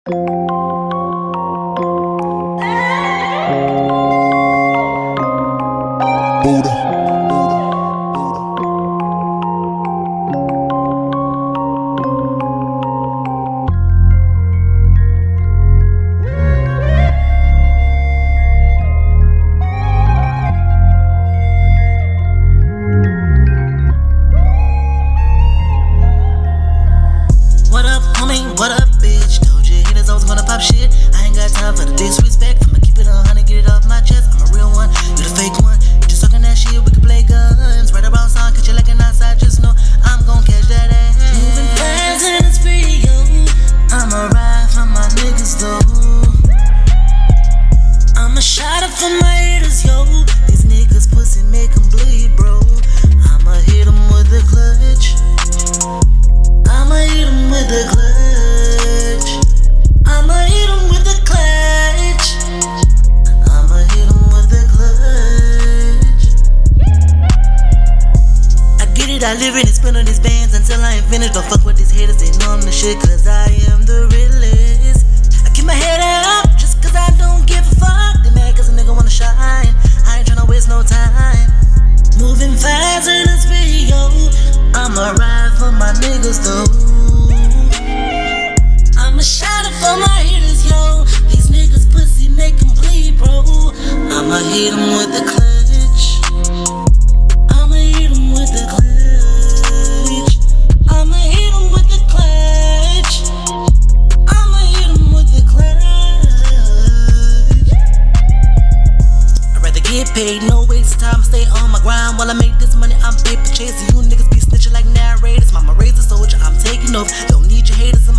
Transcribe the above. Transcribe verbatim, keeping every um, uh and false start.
What up, homie? What up, bitch? Told you haters I was gonna pop shit. I ain't got time for the disrespect. I'ma keep it a hundred, get it off my chest. I'm a real one, you the fake one. You just talking that shit, we can play guns. Right around song, catch you like an outside. Just know I'm gon' catch that ass. Moving fast in this video. I'ma ride for my niggas though. I'm a shotta for my haters, yo. These niggas pussy make them bleed, bro. I'ma hit them with the clutch. I'ma hit him with the clutch. I'ma hit him with the clutch. I'ma hit him with the clutch. I get it, I live it and spin on these bands until I ain't finished. Don't fuck with these haters, they know I'm the shit, cause I am the realist. I keep my head up just cause I don't give a fuck. They mad cause a nigga wanna shine. I ain't tryna waste no time. Moving fast in this video. I'ma ride for my niggas though. I'ma shout it for my haters, yo. These niggas pussy make them bleed, bro. I'ma hit them with the clutch. I'ma hit them with the clutch. I'ma hit them with the clutch. I'ma hit them with the clutch. I'd rather get paid, no waste of time. Stay on my grind while I make this money. I'm paper chasing. You niggas be snitching like narrators. Mama raised a soldier, I'm taking over. Don't need your haters.